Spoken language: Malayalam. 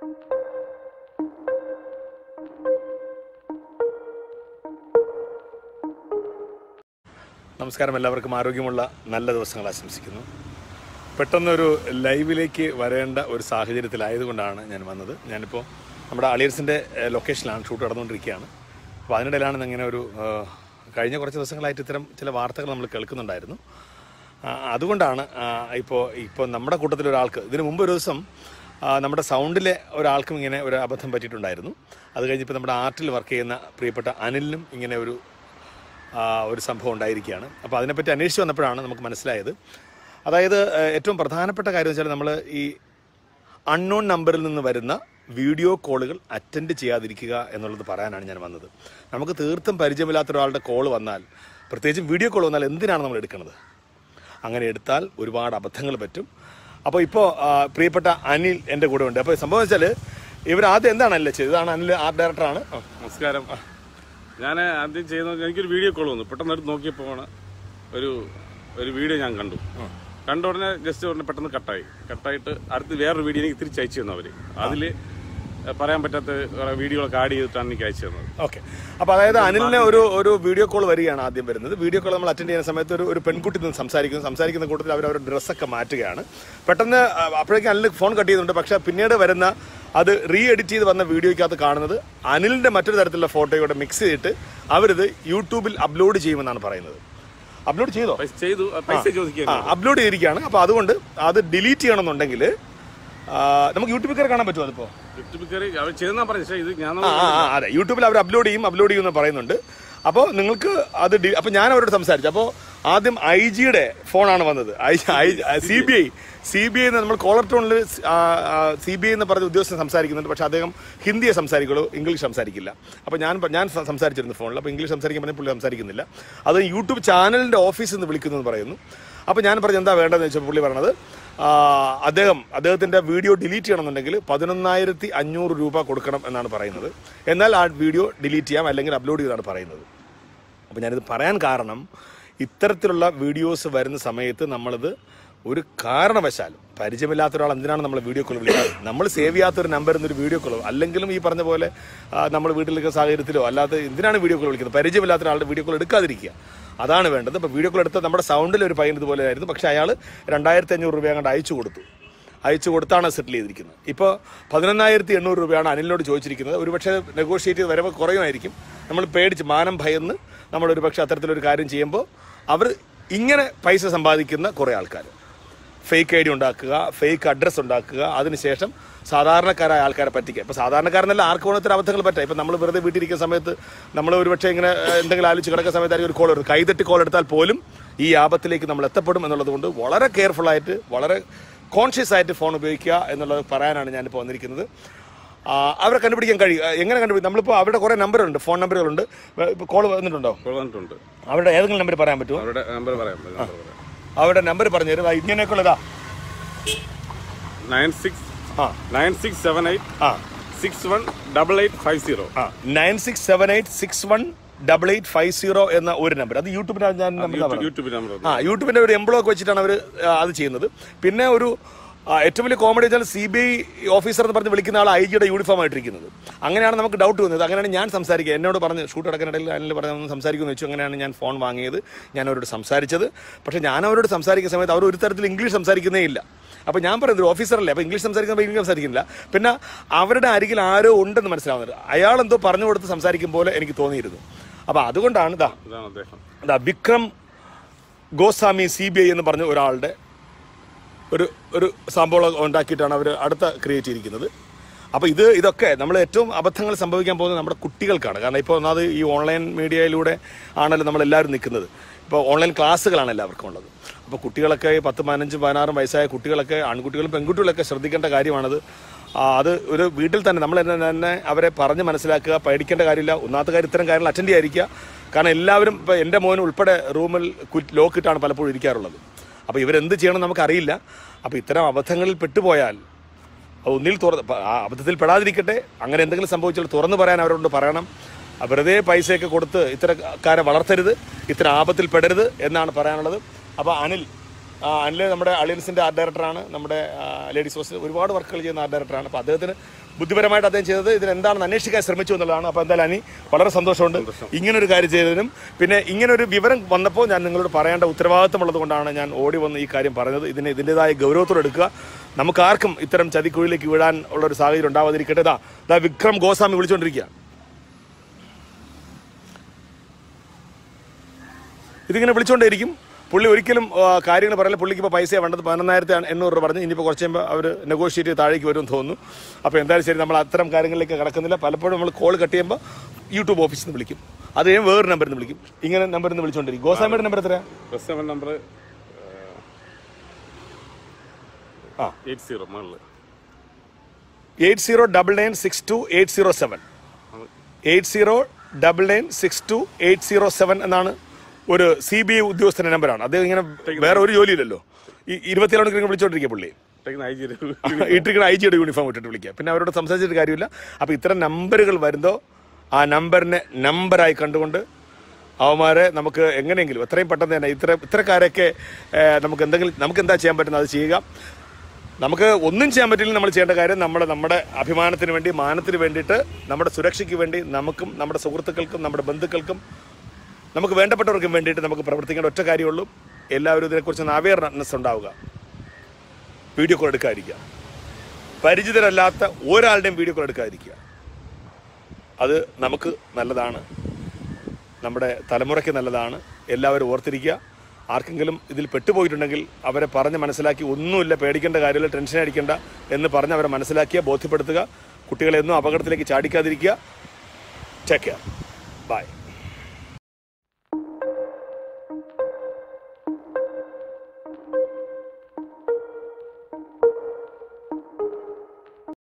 നമസ്കാരം, എല്ലാവർക്കും ആരോഗ്യമുള്ള നല്ല ദിവസങ്ങൾ ആശംസിക്കുന്നു. പെട്ടെന്നൊരു ലൈവിലേക്ക് വരേണ്ട ഒരു സാഹചര്യത്തിലായതുകൊണ്ടാണ് ഞാൻ വന്നത്. ഞാനിപ്പോൾ നമ്മുടെ അളിയൻസിൻ്റെ ലൊക്കേഷനിലാണ് ഷൂട്ട് നടന്നുകൊണ്ടിരിക്കുകയാണ്. അപ്പോൾ അതിനിടയിലാണ് ഇങ്ങനെ ഒരു കഴിഞ്ഞ കുറച്ച് ദിവസങ്ങളായിട്ട് ഇത്തരം ചില വാർത്തകൾ നമ്മൾ കേൾക്കുന്നുണ്ടായിരുന്നു. അതുകൊണ്ടാണ് ഇപ്പോൾ നമ്മുടെ കൂട്ടത്തിലൊരാൾക്ക് ഇതിനു മുമ്പ് ഒരു ദിവസം നമ്മുടെ സൗണ്ടിലെ ഒരാൾക്കും ഇങ്ങനെ ഒരു അബദ്ധം പറ്റിയിട്ടുണ്ടായിരുന്നു. അത് കഴിഞ്ഞിപ്പോൾ നമ്മുടെ ആർട്ടിൽ വർക്ക് ചെയ്യുന്ന പ്രിയപ്പെട്ട അനിലിനും ഇങ്ങനെ ഒരു സംഭവം ഉണ്ടായിരിക്കുകയാണ്. അപ്പോൾ അതിനെപ്പറ്റി അന്വേഷിച്ച് വന്നപ്പോഴാണ് നമുക്ക് മനസ്സിലായത്. അതായത് ഏറ്റവും പ്രധാനപ്പെട്ട കാര്യം വെച്ചാൽ നമ്മൾ ഈ അൺനോൺ നമ്പറിൽ നിന്ന് വരുന്ന വീഡിയോ കോളുകൾ അറ്റൻഡ് ചെയ്യാതിരിക്കുക എന്നുള്ളത് പറയാനാണ് ഞാൻ വന്നത്. നമുക്ക് തീർത്തും പരിചയമില്ലാത്ത ഒരാളുടെ കോൾ വന്നാൽ, പ്രത്യേകിച്ചും വീഡിയോ കോൾ വന്നാൽ എന്തിനാണ് നമ്മൾ എടുക്കുന്നത്? അങ്ങനെ എടുത്താൽ ഒരുപാട് അബദ്ധങ്ങൾ പറ്റും. അപ്പോൾ ഇപ്പോൾ പ്രിയപ്പെട്ട അനിൽ എൻ്റെ കൂടെ ഉണ്ട്. അപ്പോൾ സംഭവം വെച്ചാൽ ഇവരാദ്യം എന്താണല്ലേ ചെയ്തത്? ഇതാണ് അനിൽ, ആർട്ട് ഡയറക്ടറാണ്. നമസ്കാരം. ഞാൻ ആദ്യം ചെയ്യുന്നത്, എനിക്കൊരു വീഡിയോ കോൾ വന്നു. പെട്ടെന്ന് എടുത്ത് നോക്കിയപ്പോൾ ഒരു വീഡിയോ ഞാൻ കണ്ട ഉടനെ ജസ്റ്റ് ഉടനെ പെട്ടെന്ന് കട്ടായിട്ട് അടുത്ത് വേറൊരു വീഡിയോ എനിക്ക് തിരിച്ചയച്ചു തന്നു അവർ. അതിൽ പറയാൻ പറ്റാത്ത വീഡിയോകളൊക്കെ ആഡ് ചെയ്തിട്ടാണ് എനിക്ക് അയച്ചു തന്നത്. ഓക്കെ. അപ്പോൾ അതായത് അനിലിന് ഒരു വീഡിയോ കോൾ വരികയാണ് ആദ്യം വരുന്നത്. വീഡിയോ കോൾ നമ്മൾ അറ്റൻഡ് ചെയ്യുന്ന സമയത്ത് ഒരു പെൺകുട്ടി നിന്ന് സംസാരിക്കുന്ന കൂട്ടത്തിൽ അവരുടെ ഡ്രസ്സൊക്കെ മാറ്റുകയാണ്. പെട്ടെന്ന് അപ്പോഴേക്കും അനിൽ ഫോൺ കട്ട് ചെയ്യുന്നുണ്ട്. പക്ഷേ പിന്നീട് വരുന്ന അത് എഡിറ്റ് ചെയ്ത് വന്ന വീഡിയോയ്ക്കകത്ത് കാണുന്നത് അനിലിൻ്റെ മറ്റൊരു തരത്തിലുള്ള ഫോട്ടോയോടെ മിക്സ് ചെയ്തിട്ട് അവരിത് യൂട്യൂബിൽ അപ്ലോഡ് ചെയ്യുമെന്നാണ് പറയുന്നത്. അപ്ലോഡ് ചെയ്തോ? അപ്ലോഡ് ചെയ്തിരിക്കുകയാണ്. അപ്പോൾ അതുകൊണ്ട് അത് ഡിലീറ്റ് ചെയ്യണമെന്നുണ്ടെങ്കിൽ നമുക്ക് യൂട്യൂബിൽ കയറി കാണാൻ പറ്റുമോ? അതിപ്പോൾ അതെ, യൂട്യൂബിൽ അവർ അപ്ലോഡ് ചെയ്യുമെന്ന് പറയുന്നുണ്ട്. അപ്പോൾ നിങ്ങൾക്ക് അത് അപ്പോൾ ഞാൻ അവരോട് സംസാരിച്ചു. അപ്പോൾ ആദ്യം IG-യുടെ ഫോണാണ് വന്നത്. CBI എന്ന് നമ്മൾ കോളർ ടോണിൽ CBI എന്ന് പറഞ്ഞ ഉദ്യോഗസ്ഥൻ സംസാരിക്കുന്നുണ്ട്. പക്ഷേ അദ്ദേഹം ഹിന്ദിയെ സംസാരിക്കുള്ളൂ, ഇംഗ്ലീഷ് സംസാരിക്കില്ല. അപ്പോൾ ഞാൻ സംസാരിച്ചിരുന്നു ഫോണിൽ. അപ്പോൾ ഇംഗ്ലീഷ് സംസാരിക്കാൻ പറഞ്ഞാൽ പുള്ളി സംസാരിക്കുന്നില്ല. അത് യൂട്യൂബ് ചാനലിൻ്റെ ഓഫീസിൽ നിന്ന് വിളിക്കുന്നു പറയുന്നു. അപ്പോൾ ഞാൻ പറഞ്ഞു എന്താ വേണ്ടതെന്ന് വെച്ചാൽ പുള്ളി പറഞ്ഞത് അദ്ദേഹത്തിൻ്റെ വീഡിയോ ഡിലീറ്റ് ചെയ്യണമെന്നുണ്ടെങ്കിൽ 11,500 രൂപ കൊടുക്കണം എന്നാണ് പറയുന്നത്. എന്നാൽ ആ വീഡിയോ ഡിലീറ്റ് ചെയ്യാം, അല്ലെങ്കിൽ അപ്ലോഡ് ചെയ്താണ് പറയുന്നത്. അപ്പോൾ ഞാനിത് പറയാൻ കാരണം, ഇത്തരത്തിലുള്ള വീഡിയോസ് വരുന്ന സമയത്ത് നമ്മളത് ഒരു കാരണവശാലും പരിചയമില്ലാത്ത ഒരാൾ എന്തിനാണ് നമ്മൾ വീഡിയോ കോൾ വിളിക്കുന്നത്? നമ്മൾ സേവ് ചെയ്യാത്തൊരു നമ്പറിൽ നിന്നൊരു വീഡിയോ കോളോ, അല്ലെങ്കിലും ഈ പറഞ്ഞ പോലെ നമ്മൾ വീട്ടിലൊക്കെ സാഹചര്യത്തിലോ അല്ലാതെ എന്തിനാണ് വീഡിയോ കോൾ വിളിക്കുന്നത്? പരിചയമില്ലാത്ത ഒരാളുടെ വീഡിയോ കോൾ എടുക്കാതിരിക്കുക, അതാണ് വേണ്ടത്. ഇപ്പോൾ വീഡിയോ കോൾ എടുത്താൽ നമ്മുടെ സൗണ്ടിൽ ഒരു പയ്യൻ ഇതുപോലെ ആയിരുന്നു. പക്ഷേ അയാൾ 2,500 രൂപ അങ്ങോട്ട് അയച്ചു കൊടുത്താണ് സെറ്റിൽ ചെയ്തിരിക്കുന്നത്. ഇപ്പോൾ 11,800 രൂപയാണ് അനിലിനോട് ചോദിച്ചിരിക്കുന്നത്. ഒരുപക്ഷെ നെഗോഷിയേറ്റ് ചെയ്ത് വരവ് കുറയുമായിരിക്കും. നമ്മൾ പേടിച്ച് മാനം ഭയന്ന് നമ്മളൊരു പക്ഷേ അത്തരത്തിലൊരു കാര്യം ചെയ്യുമ്പോൾ അവർ ഇങ്ങനെ പൈസ സമ്പാദിക്കുന്ന കുറേ ആൾക്കാർ ഫേക്ക് ID ഉണ്ടാക്കുക, ഫേക്ക് അഡ്രസ്സ് ഉണ്ടാക്കുക, അതിനുശേഷം സാധാരണക്കാരായ ആൾക്കാരെ പറ്റിക്കുക. ഇപ്പോൾ സാധാരണക്കാരെന്നല്ല, ആർക്ക് വേണത്തിൽ അബദ്ധങ്ങൾ പറ്റാം. ഇപ്പോൾ നമ്മൾ വെറുതെ വീട്ടിലിരിക്കുന്ന സമയത്ത് നമ്മൾ ഒരുപക്ഷെ ഇങ്ങനെ എന്തെങ്കിലും ആലോചിച്ച് കിടക്കുന്ന സമയത്തായിരിക്കും ഒരു കോൾ വരും. കൈതട്ടി കോൾ എടുത്താൽ പോലും ഈ ആപത്തിലേക്ക് നമ്മൾ എത്തപ്പെടും എന്നുള്ളത് കൊണ്ട് വളരെ കെയർഫുള്ളായിട്ട്, വളരെ കോൺഷ്യസ് ആയിട്ട് ഫോൺ ഉപയോഗിക്കുക എന്നുള്ളത് പറയാനാണ് ഞാനിപ്പോൾ വന്നിരിക്കുന്നത്. അവരെ കണ്ടുപിടിക്കാൻ കഴിയും. എങ്ങനെ കണ്ടുപിടിക്കും? നമ്മളിപ്പോൾ അവരുടെ കുറേ നമ്പറുണ്ട്, ഫോൺ നമ്പറുകളുണ്ട്. ഇപ്പോൾ കോൾ വന്നിട്ടുണ്ടോ? അവരുടെ ഏതെങ്കിലും നമ്പർ പറയാൻ പറ്റുമോ? അവരുടെ നമ്പർ പറഞ്ഞു തരും. ഇങ്ങനെയൊക്കെ ഉള്ളതാ 9678 618850 9678618850 എന്ന ഒരു നമ്പർ. അത് യൂട്യൂബിനാണ് ഞാൻ യൂട്യൂബിൻ്റെ ഒരു എംബ്ലോക്ക് വെച്ചിട്ടാണ് അവർ അത് ചെയ്യുന്നത്. പിന്നെ ഏറ്റവും വലിയ കോമഡി വെച്ചാൽ CBI ഓഫീസർ എന്ന് പറഞ്ഞ് വിളിക്കുന്ന ആൾ IG-യുടെ യൂണിഫോം ആയിട്ടിരിക്കുന്നത്. അങ്ങനെയാണ് നമുക്ക് ഡൗട്ട് വന്നത്. അങ്ങനെയാണ് ഞാൻ സംസാരിക്കുക. എന്നോട് പറഞ്ഞ് ഷൂട്ട് നടക്കാനിടയിൽ അനിൽ പറഞ്ഞ് സംസാരിക്കുമെന്ന് വെച്ചു. അങ്ങനെയാണ് ഞാൻ ഫോൺ വാങ്ങിയത്, ഞാൻ അവരോട് സംസാരിച്ചത്. പക്ഷേ ഞാൻ അവരോട് സംസാരിക്കുന്ന സമയത്ത് അവർ ഒരു തരത്തിൽ ഇംഗ്ലീഷ് സംസാരിക്കുന്നേ ഇല്ല. അപ്പോൾ ഞാൻ പറയുന്നത് ഒരു ഓഫീസറല്ലേ, അപ്പോൾ ഇംഗ്ലീഷ് സംസാരിക്കുമ്പോൾ ഇംഗ്ലീഷ് സംസാരിക്കുന്നില്ല. പിന്നെ അവരുടെ അരികിൽ ആരോ ഉണ്ടെന്ന് മനസ്സിലാവുന്നത്. അയാളെന്തോ പറഞ്ഞു കൊടുത്ത് സംസാരിക്കും പോലെ എനിക്ക് തോന്നിയിരുന്നു. അപ്പോൾ അതുകൊണ്ടാണ് വിക്രം ഗോസ്വാമി CBI എന്ന് പറഞ്ഞ ഒരാളുടെ ഒരു സംഭവം ഉണ്ടാക്കിയിട്ടാണ് അവർ അടുത്ത ക്രിയേറ്റ് ചെയ്തിരിക്കുന്നത്. അപ്പോൾ ഇതൊക്കെ നമ്മൾ ഏറ്റവും അബദ്ധങ്ങൾ സംഭവിക്കാൻ പോകുന്നത് നമ്മുടെ കുട്ടികൾക്കാണ്. കാരണം ഇപ്പോൾ ഒന്നാമത് ഈ ഓൺലൈൻ മീഡിയയിലൂടെ ആണല്ലോ നമ്മളെല്ലാവരും നിൽക്കുന്നത്. ഇപ്പോൾ ഓൺലൈൻ ക്ലാസ്സുകളാണ് എല്ലാവർക്കും ഉള്ളത്. അപ്പോൾ കുട്ടികളൊക്കെ 10, 15, 16 വയസ്സായ കുട്ടികളൊക്കെ, ആൺകുട്ടികളും പെൺകുട്ടികളൊക്കെ ശ്രദ്ധിക്കേണ്ട കാര്യമാണത്. അത് ഒരു വീട്ടിൽ തന്നെ നമ്മൾ തന്നെ അവരെ പറഞ്ഞ് മനസ്സിലാക്കുക, പേടിക്കേണ്ട കാര്യമില്ല. ഒന്നാമത്തെ കാര്യം ഇത്തരം കാര്യങ്ങൾ അറ്റൻഡ് ചെയ്യാതിരിക്കുക. കാരണം എല്ലാവരും, ഇപ്പോൾ എൻ്റെ മോൻ ഉൾപ്പെടെ റൂമിൽ ലോക്കിട്ടാണ് പലപ്പോഴും ഇരിക്കാറുള്ളത്. അപ്പോൾ ഇവരെന്ത് ചെയ്യണം നമുക്കറിയില്ല. അപ്പോൾ ഇത്തരം അബദ്ധങ്ങളിൽ പെട്ടുപോയാൽ ഒന്നിൽ അബദ്ധത്തിൽ പെടാതിരിക്കട്ടെ. അങ്ങനെ എന്തെങ്കിലും സംഭവിച്ചാൽ തുറന്നു പറയാൻ അവരോട് പറയണം. വെറുതെ പൈസയൊക്കെ കൊടുത്ത് ഇത്തരക്കാരെ വളർത്തരുത്, ഇത്തരം ആപത്തിൽ പെടരുത് എന്നാണ് പറയാനുള്ളത്. അപ്പോൾ അനിൽ നമ്മുടെ അളിയൻസിൻ്റെ ആർട്ട് ഡയറക്ടറാണ്. നമ്മുടെ ലേഡീസ് ഹോസ്റ്റൽ ഒരുപാട് വർക്കുകൾ ചെയ്യുന്ന ആർട്ട് ഡയറക്ടറാണ്. അപ്പോൾ അദ്ദേഹത്തിന് ബുദ്ധിപരമായിട്ട് അദ്ദേഹം ചെയ്തത് ഇതിനെന്താണെന്ന് അന്വേഷിക്കാൻ ശ്രമിച്ചു എന്നുള്ളതാണ്. അപ്പോൾ എന്തായാലും അനി വളരെ സന്തോഷമുണ്ട് ഇങ്ങനൊരു കാര്യം ചെയ്തതിനും. പിന്നെ ഇങ്ങനൊരു വിവരം വന്നപ്പോൾ ഞാൻ നിങ്ങളോട് പറയേണ്ട ഉത്തരവാദിത്തമുള്ളത് കൊണ്ടാണ് ഞാൻ ഓടി വന്ന് ഈ കാര്യം പറഞ്ഞത്. ഇതിൻ്റെതായ ഗൗരവത്തോടെ എടുക്കുക. നമുക്ക് ആർക്കും ഇത്തരം ചതിക്കുഴിയിലേക്ക് വീഴാൻ ഉള്ളൊരു സാഹചര്യം ഉണ്ടാവാതിരിക്കട്ടെ. ഇതാ വിക്രം ഗോസ്വാമി വിളിച്ചുകൊണ്ടിരിക്കുക. ഇതിങ്ങനെ വിളിച്ചുകൊണ്ടേയിരിക്കും. പുള്ളി ഒരിക്കലും കാര്യങ്ങൾ പറയില്ല. പുള്ളിക്ക് ഇപ്പോൾ പൈസ വേണ്ടത് 11,800 രൂപ പറഞ്ഞു. ഇനിയിപ്പോൾ കുറച്ച് കഴിയുമ്പോൾ അവർ നെഗോഷിയേറ്റ് ചെയ്ത് താഴേക്ക് വരുമെന്ന് തോന്നുന്നു. അപ്പോൾ എന്തായാലും ശരി, നമ്മൾ അത്തരം കാര്യങ്ങളിലേക്ക് കിടക്കുന്നില്ല. പലപ്പോഴും നമ്മൾ കോൾ കട്ട് ചെയ്യുമ്പോൾ യൂട്യൂബ് ഓഫീസിൽ നിന്ന് വിളിക്കും. അത് കഴിഞ്ഞ് വേറൊരു നമ്പറിൽ നിന്ന് വിളിക്കും. ഇങ്ങനെ നമ്പറിൽ നിന്ന് വിളിച്ചുകൊണ്ടിരിക്കും. ഗോസ്വാമിയുടെ നമ്പർ എത്രയാണ്? നമ്പർ 8099628007 8099628007 എന്നാണ് ഒരു CBI ഉദ്യോഗസ്ഥന്റെ നമ്പറാണ്. അത് ഇങ്ങനെ വേറെ ഒരു ജോലിയില്ലല്ലോ. ഈ 24 മണിക്കൂർ വിളിച്ചോണ്ടിരിക്കുക. പുള്ളി ഇട്ടിരിക്കുന്ന IG യൂണിഫോം ഇട്ടിട്ട് വിളിക്കുക. പിന്നെ അവരോട് സംസാരിച്ചിട്ട് കാര്യമില്ല. അപ്പോൾ ഇത്തരം നമ്പറുകൾ വരുമ്പോൾ ആ നമ്പറിനെ നമ്പറായി കണ്ടുകൊണ്ട് അവന്മാരെ നമുക്ക് എങ്ങനെയെങ്കിലും എത്രയും പെട്ടെന്ന് തന്നെ ഇത്തരക്കാരൊക്കെ നമുക്ക് എന്താ ചെയ്യാൻ പറ്റുന്നത് അത് ചെയ്യുക. നമുക്ക് ഒന്നും ചെയ്യാൻ പറ്റില്ല. നമ്മൾ ചെയ്യേണ്ട കാര്യം നമ്മുടെ അഭിമാനത്തിന് വേണ്ടി, മാനത്തിന് വേണ്ടിയിട്ട്, നമ്മുടെ സുരക്ഷയ്ക്ക് വേണ്ടി നമുക്കും നമ്മുടെ സുഹൃത്തുക്കൾക്കും നമ്മുടെ ബന്ധുക്കൾക്കും നമുക്ക് വേണ്ടപ്പെട്ടവർക്കും വേണ്ടിയിട്ട് നമുക്ക് പ്രവർത്തിക്കേണ്ട ഒറ്റ കാര്യമുള്ളൂ. എല്ലാവരും ഇതിനെക്കുറിച്ച് അവയർനെസ് ഉണ്ടാവുക. Video call എടുക്കാതിരിക്കുക. പരിചിതരല്ലാത്ത ഒരാളുടെയും വീഡിയോ കോൾ എടുക്കാതിരിക്കുക. അത് നമുക്ക് നല്ലതാണ്, നമ്മുടെ തലമുറയ്ക്ക് നല്ലതാണ്. എല്ലാവരും ഓർത്തിരിക്കുക. ആർക്കെങ്കിലും ഇതിൽ പെട്ടുപോയിട്ടുണ്ടെങ്കിൽ അവരെ പറഞ്ഞ് മനസ്സിലാക്കി, ഒന്നുമില്ല, പേടിക്കേണ്ട കാര്യമില്ല, ടെൻഷൻ അടിക്കേണ്ട എന്ന് പറഞ്ഞ് അവരെ മനസ്സിലാക്കിയ ബോധ്യപ്പെടുത്തുക. കുട്ടികളെ ഒന്നും അപകടത്തിലേക്ക് ചാടിക്കാതിരിക്കുക. Take care. ബൈ.